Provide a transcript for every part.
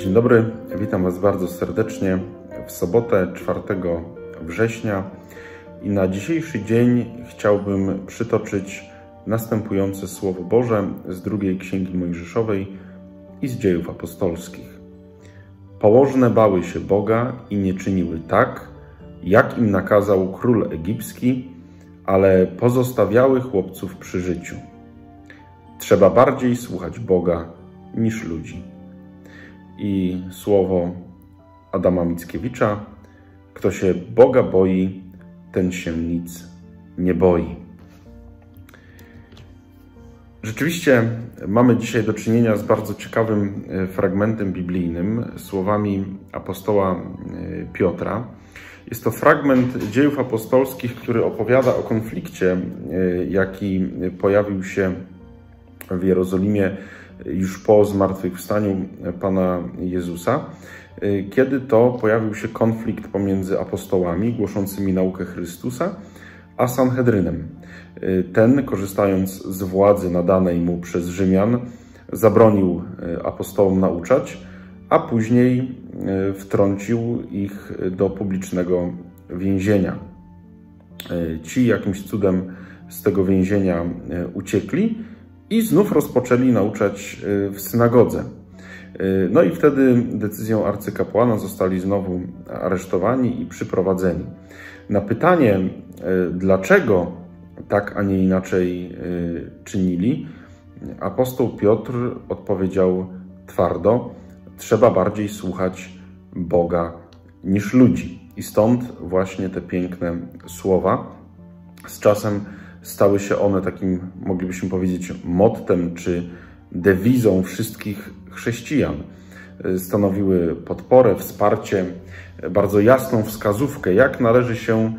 Dzień dobry, witam Was bardzo serdecznie w sobotę 4 września i na dzisiejszy dzień chciałbym przytoczyć następujące Słowo Boże z drugiej Księgi Mojżeszowej i z Dziejów Apostolskich. Położne bały się Boga i nie czyniły tak, jak im nakazał król egipski, ale pozostawiały chłopców przy życiu. Trzeba bardziej słuchać Boga niż ludzi. I słowo Adama Mickiewicza: kto się Boga boi, ten się nic nie boi. Rzeczywiście mamy dzisiaj do czynienia z bardzo ciekawym fragmentem biblijnym, słowami apostoła Piotra. Jest to fragment Dziejów Apostolskich, który opowiada o konflikcie, jaki pojawił się w Jerozolimie już po zmartwychwstaniu Pana Jezusa, kiedy to pojawił się konflikt pomiędzy apostołami głoszącymi naukę Chrystusa a Sanhedrynem. Ten, korzystając z władzy nadanej mu przez Rzymian, zabronił apostołom nauczać, a później wtrącił ich do publicznego więzienia. Ci jakimś cudem z tego więzienia uciekli i znów rozpoczęli nauczać w synagodze. No i wtedy decyzją arcykapłana zostali znowu aresztowani i przyprowadzeni. Na pytanie, dlaczego tak, a nie inaczej czynili, apostoł Piotr odpowiedział twardo: trzeba bardziej słuchać Boga niż ludzi. I stąd właśnie te piękne słowa. Z czasem stały się one takim, moglibyśmy powiedzieć, mottem czy dewizą wszystkich chrześcijan. Stanowiły podporę, wsparcie, bardzo jasną wskazówkę, jak należy się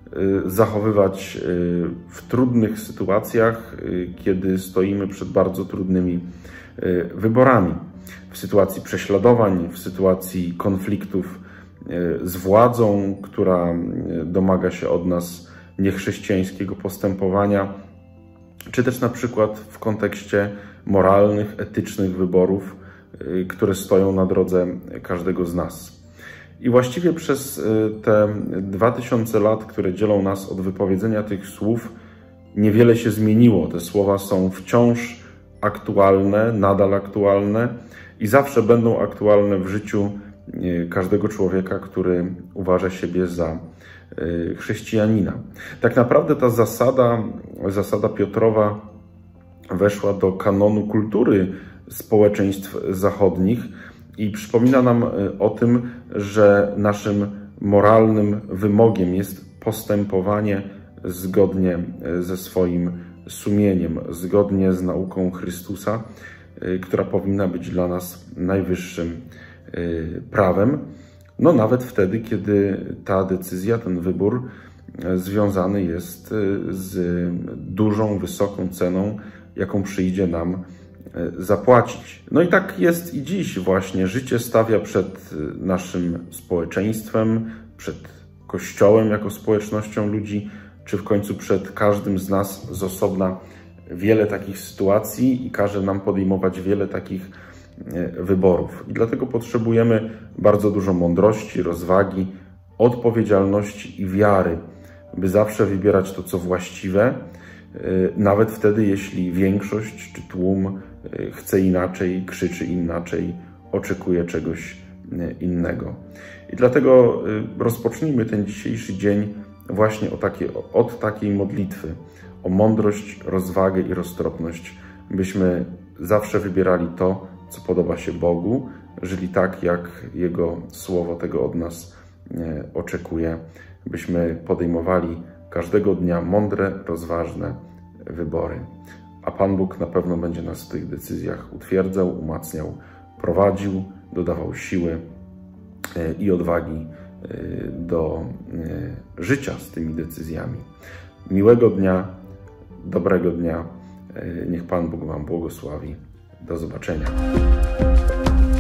zachowywać w trudnych sytuacjach, kiedy stoimy przed bardzo trudnymi wyborami. W sytuacji prześladowań, w sytuacji konfliktów z władzą, która domaga się od nas niechrześcijańskiego postępowania, czy też na przykład w kontekście moralnych, etycznych wyborów, które stoją na drodze każdego z nas. I właściwie przez te 2000 lat, które dzielą nas od wypowiedzenia tych słów, niewiele się zmieniło. Te słowa są wciąż aktualne, nadal aktualne i zawsze będą aktualne w życiu każdego człowieka, który uważa siebie za chrześcijanina. Tak naprawdę ta zasada Piotrowa weszła do kanonu kultury społeczeństw zachodnich i przypomina nam o tym, że naszym moralnym wymogiem jest postępowanie zgodnie ze swoim sumieniem, zgodnie z nauką Chrystusa, która powinna być dla nas najwyższym prawem. No nawet wtedy, kiedy ta decyzja, ten wybór związany jest z dużą, wysoką ceną, jaką przyjdzie nam zapłacić. No i tak jest i dziś właśnie. Życie stawia przed naszym społeczeństwem, przed Kościołem jako społecznością ludzi, czy w końcu przed każdym z nas z osobna wiele takich sytuacji i każe nam podejmować wiele takich wyborów. I dlatego potrzebujemy bardzo dużo mądrości, rozwagi, odpowiedzialności i wiary, by zawsze wybierać to, co właściwe, nawet wtedy, jeśli większość czy tłum chce inaczej, krzyczy inaczej, oczekuje czegoś innego. I dlatego rozpocznijmy ten dzisiejszy dzień właśnie od takiej modlitwy, o mądrość, rozwagę i roztropność, byśmy zawsze wybierali to, co podoba się Bogu, żyli tak, jak Jego Słowo tego od nas oczekuje, byśmy podejmowali każdego dnia mądre, rozważne wybory. A Pan Bóg na pewno będzie nas w tych decyzjach utwierdzał, umacniał, prowadził, dodawał siły i odwagi do życia z tymi decyzjami. Miłego dnia, dobrego dnia. Niech Pan Bóg Wam błogosławi. Do zobaczenia.